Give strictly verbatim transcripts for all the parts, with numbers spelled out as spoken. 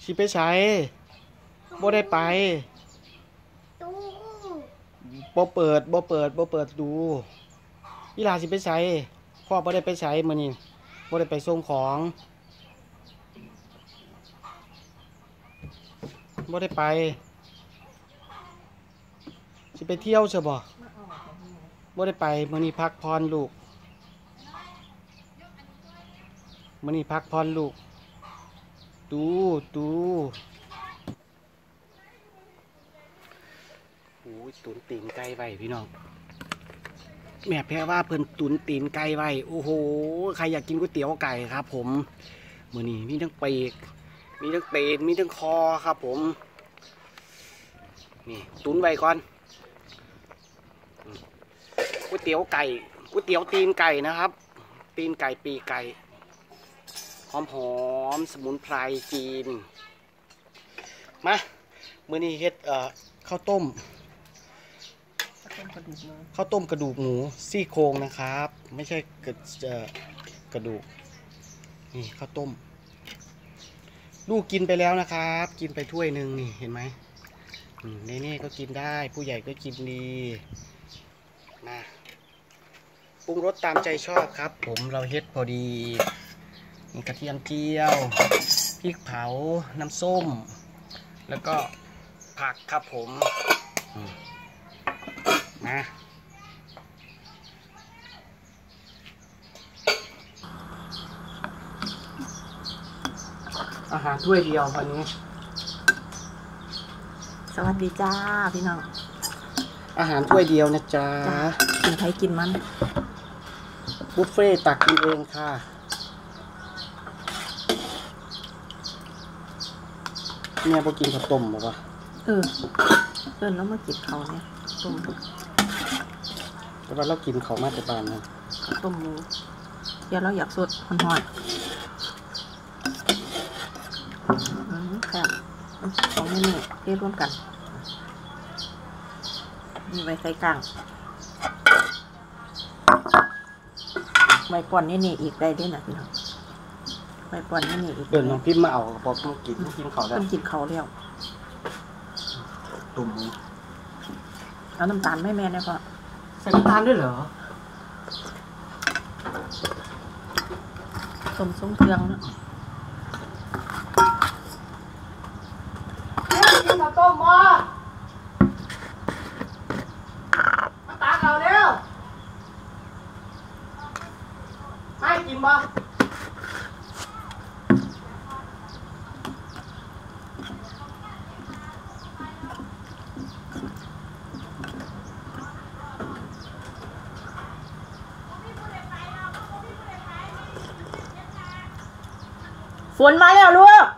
สิไปใช้บ่ได้ไปบ่เปิดบ่เปิดบ่เปิดดูอีหลาสิไปใช้พ่อบ่ได้ไปใช้มื้อนี้บ่ได้ไปส่งของบ่ได้ไปสิไปเที่ยวใช่บ่บ่ได้ไปมื้อนี้พักผ่อนลูกมื้อนี้พักผ่อนลูกดูดูโอ้ยตุนตีนไก่ไว้พี่น้องแม่แพ้ว่าเพิ่นตุนตีนไก่ไว้โอ้โหใครอยากกินก๋วยเตี๋ยวไก่ครับผมมื้อนี้มีทั้งปีกมีทั้งตีนมีทั้งคอครับผมนี่ตุนไว้ก่อนก๋วยเตี๋ยวไก่ก๋วยเตี๋ยวตีนไก่นะครับตีนไก่ปีกไก่หอมหอมสมุนไพรจีนมามื้อนี้เฮ็ดเอ่อข้าวต้มข้าวต้มกระดูกหมูซี่โครงนะครับไม่ใช่กระเอ่อกระดูกนี่ข้าวต้มลูกกินไปแล้วนะครับกินไปถ้วยหนึ่งนี่เห็นไหมเน่ๆก็กินได้ผู้ใหญ่ก็กินดีนะปรุงรสตามใจชอบครับผมเราเฮ็ดพอดีมีกระเทียมเจียวพริกเผาน้ำส้มแล้วก็ผักครับผมนะอาหารถ้วยเดียววันนี้สวัสดีจ้าพี่น้องอาหารถ้วยเดียวนะจ๊ะกินใครกินมันบุฟเฟ่ตักกินเองค่ะแม่พอกินข้าวต้มบอกว่าเออเออแล้วมากินเขาเนี่ยต้มแต่ว่าเรากินเขามาแต่บ้านนะต้มหมูเดี๋ยวเราอยากสดหอนๆอืมแซ่บสองเมนูเทร่วมกันมีใบไส้กลางใบป่อนนี่นี่อีกได้ด้วยนะพี่น้องใบป่อนนี่นี่อีกเดินน้องพิมพ์มาเอาพอต้องกินกินเขาได้ต้องกินเขาแล้วตุ่มเอาน้ำตาลไม่แม่เนี่ยพ่อใส่น้ำตาลด้วยเหรอต้มส้มเครื่องนะกินข้าวต้มมามาตักเอาเร็วให้กินบ่ฝนมาแล้วลูก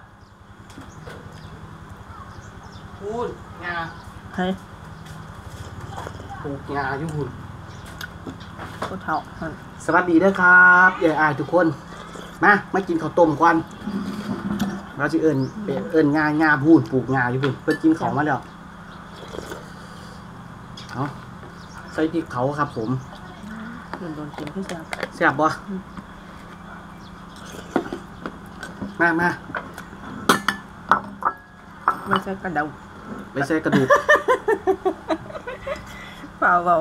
พูดงาเฮ้ยปลูกงาอยู่หุ่นโคตรเท่าสวัสดีด้วยครับยายอายทุกคนมามากินข้าวต้มกันเราจะเอิญเอิญงางาพูดปลูกงาอยู่หุ่นเพื่อกินของมาแล้วเอาใส่พริกเผาครับผมโดนโดนกินพี่แซ่บแซ่บบ่มามาไม่ใช่กระดูกไม่ใช่กระดูกเปล่าเปล่า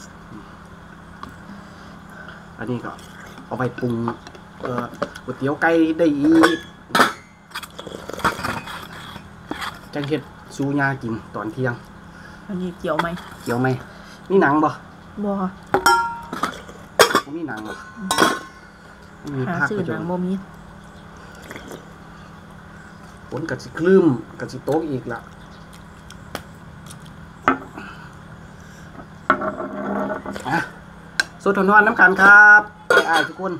อันนี้ก็เอาไปปรุงเอ่อก๋วยเตี๋ยวไก่ได้อีกจังเฮ็ดซูยากินตอนเที่ยงอันนี้เกี่ยวไหมเกี่ยวไหมมีหนังบ่บ่มีหนังบ่มีผักซื้อหนังบ่มีฝนกัดสิคลืมกัดสิโต๊กอีกละอ่ะสดทนๆน้ำกันครับอ้ายทุกคน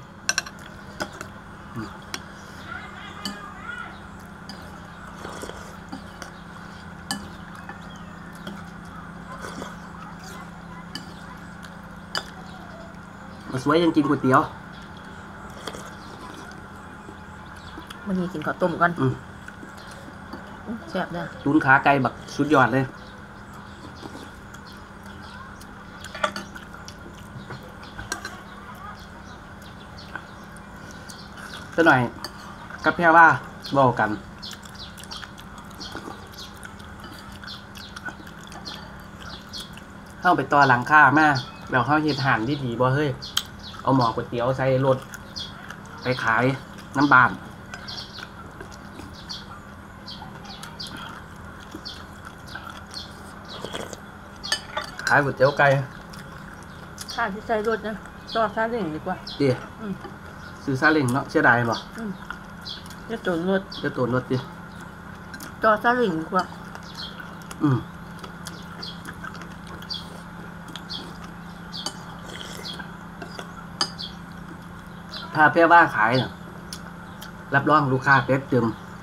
มาสวยยังกินก๋วยเตี๋ยววันนี้กินข้าวต้มกันแซ่บเลยตุนขาไก่บักสุดยอดเลยสักหน่อยกับแพ่ว่าบอกกันเข้าไปต่อหลังคามาแล้วเข้าเฮ็ดห่านที่ดีบ่เฮ้ยเอาหมอก๋วยเตี๋ยวใส่รถไปขายน้ำบานขายก๋วยเตี๋ยวไก่ค่าที่ใส่รถนะต่อซาเล้งดีกว่าดิอืมซื้อซาเล้งเนาะเสียดายบ่อืมจะตุนรถจะตัวรถดิต่อซาเล้งดีกว่าอืมถ้าเพื่อว่าขายเนี่ยรับรองลูกค้าเป็ดเติม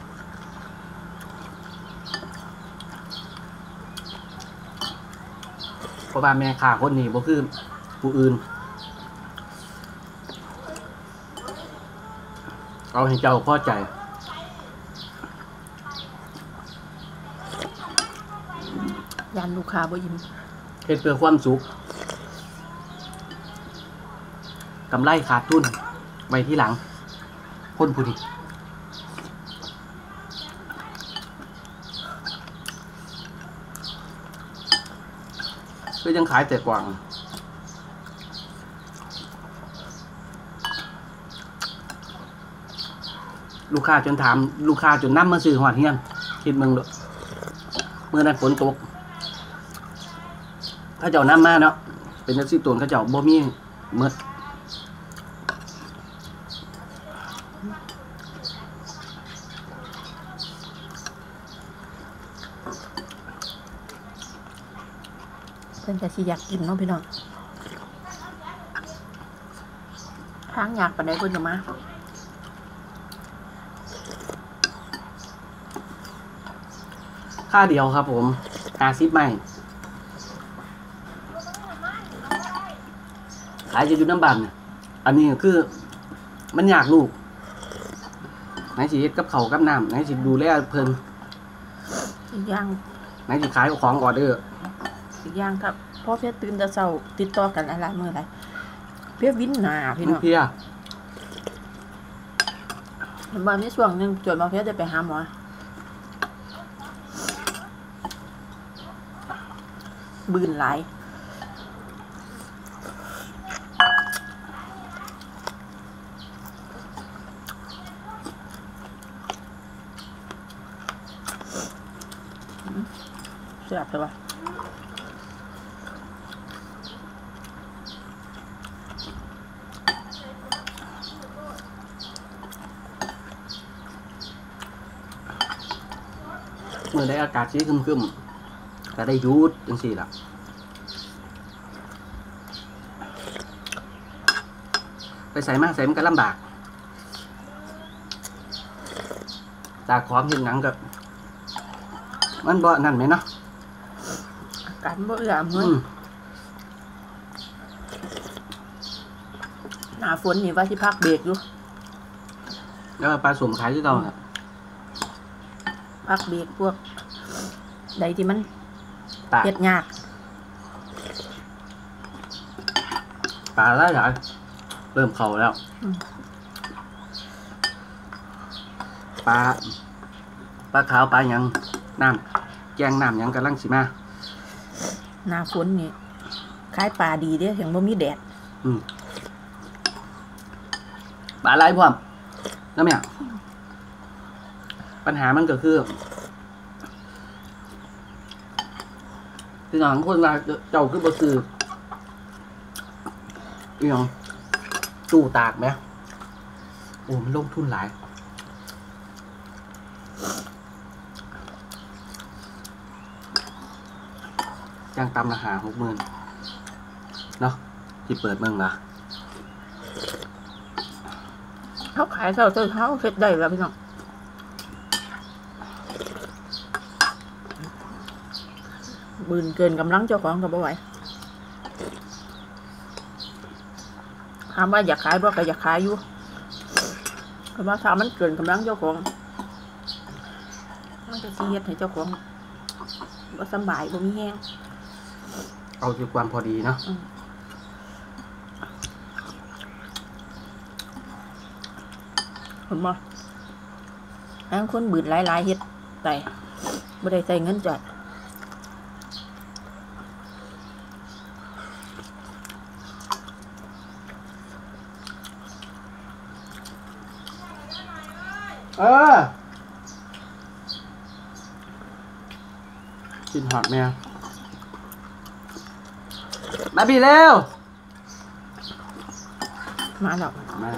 เพราะว่าแม่ค้าคนนี้บ่คือผู้อื่นเอาให้เจ้าพอใจยานลูกค้าบ่ยิ้มเฮ็ดเพื่อความสุขกำไรขาดทุนไว้ที่หลัง คนผู้นี้ก็ยังขายแต่กว่างลูกค้าจนถามลูกค้าจนนำมาซื้อหอดเฮียนคิดมึงเด้อเมื่อนั้นฝนตกเขาเจ้านำมาเนาะเป็นจังซี่ตนเขาเจ้าบ่มีหมดเพิ่นก็สิอยากกินเนาะพี่น้องทางอยากปานใดเพิ่นจะมาค่าเดียวครับผมห้าสิบไม้ขายจะอยู่น้ำบันอันนี้คือ มันอยากลูกไหนสิเฮ็ดกับเขาวกับน้ำไหนสิดูแลเพิ่นอีกอย่างไหนสิขายของออเดอร์อีกอย่างครับพ่อเพชรตื่นแต่เช้าติดต่อกันหลายๆมื้อหลายเพียวินหน้าพี่น้องเพียเห็นบ่มีช่วงหนึงจนบ่เพชรได้ไปหาหมอบืนหลายแซ่บใช่ปะเมื่อได้อากาศชื้นครึมๆก็ได้หยุดจังซี่ล่ะไปใส่มาใส่มันก็ลำบากตากของเห็นหนังกับมันบ่นั่นไหมเนาะอากาศบ่เอื้ออำนวยอืมหน้าฝนนี่ว่าสิพักเบรกอยู่แล้วปลาสมขายที่เราเนี่ยพักเบรกพวกใดที่มันตากเฮ็ดยากปลาหลายๆเริ่มเข่าแล้วอืมปลาปลาขาวปลาหยังน้ำแกงน้ำหยังกำลังสิมาหน้าฝนนี่ขายปลาดีเด้ยังบ่มีแดดอืมปลาไหลพร้อมแล้วเนี่ยปัญหามันก็คือที่น้องคนว่าเจ้าคือบ่ซื้ออีหยังตู้ตากไหมโอ้มันลงทุนหลายจ้างตำราคาหกหมื่นเนาะที่เปิดเมืองละเขาขายเท่าเท่าเขาเฮ็ดได้แล้วพี่น้องบืนเกินกำลังเจ้าของก็บ่ไหวถามว่าอยากขายบ่ก็อยากขายอยู่แต่ว่าถ้ามันเกินกำลังเจ้าของมันจะสิเฮ็ดให้เจ้าของบ่สำบายบ่มีแฮงเอาที่ความพอดีเนาะอืมเห็นบ่อันคนบืนหลายๆเฮ็ดได้บ่ได้ใส่เงินจัดเออกินหอดแมวมาบีเร็วมาแล้วมา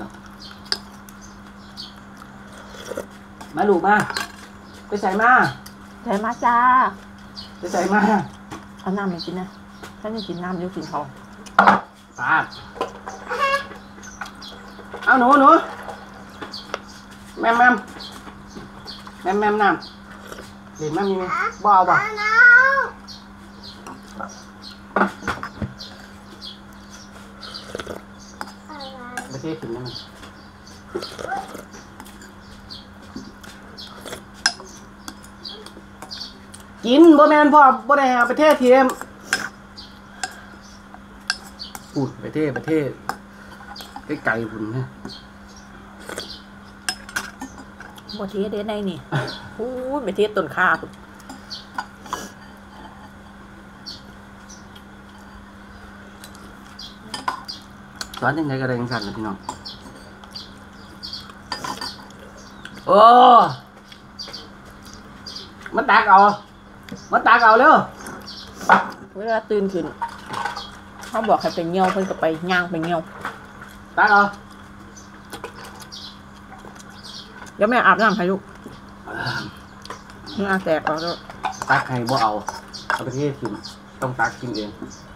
มาลูกมาไปใส่มาใส่มาจ้าไปใส่มาเอาน้ำมากินนะถ้าไม่กินน้ำเดี๋ยวกินทองปาดเอาหนูหนูแมมแมมแมมแมมน้ำเห็นแมมมีไหมบ่เอาบ่ไปเทกินได้ไหมกินบ่แมนพ่อบ่ได้เอาไปเทเทียมพูดไปเทไปเทไก่ไก่พุ่นนะบ่เทเด้ในนี่อู้ยไปเทต้นขาพุ่นสอนยังไงก็ได้ยังสั่นเลยพี่น้องโอ้มาตักเอามาตักเอาเร็วเวลาตื่นขึ้นเขาบอกให้ไปเงี้ยวเพิ่นก็ไปย่างไปเงี้ยวตักเอาเดี๋ยวแม่อาบน้ำให้ลูกเหงื่อแตกแล้วตักให้บ่เอาเอาไปเทกินต้องตักกินเอง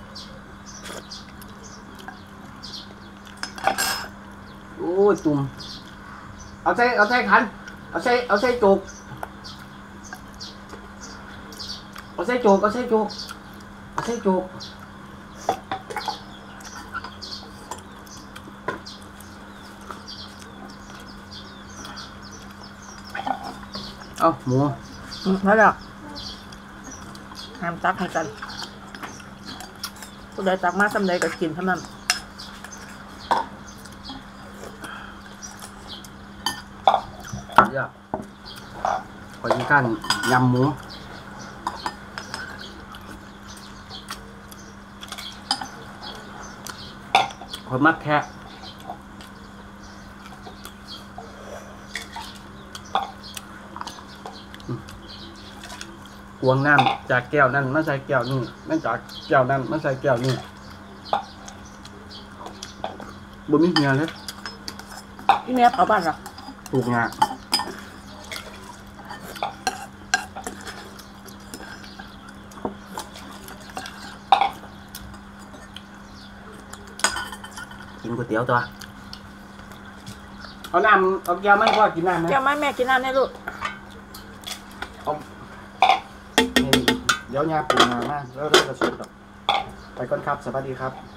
โอ้ยตุ่มเอาใส่เอาใส่ขันเอาใส่เอาใส่โจกเอาใส่โจกเอาใส่โจกเอาใส่โจกเอาหมูอืมแล้วเดี๋ยวห้ามตักให้กันผู้ใดตักมาสำใดก็กินเท่านั้นเยอะขอยิงกันยำหมูขอมัดแค่กวงน้ำจากแก้วนั่นมาใส่แก้วนี่นั่นจากแก้วนั่นมาใส่แก้วนี่บนมีเหียเลยพี่แม่เอาบ้านเหรอปลูกงากินก๋วยเตี๋ยวตัวเอาน้ำเอาแก้วไม่พอกินน้ำนะแก้วไหมแม่กินน้ำได้ลูกเดี๋ยวยาปลูกงามากแล้วเริ่มกระสุนต่อไปก่อนครับ สวัสดีครับ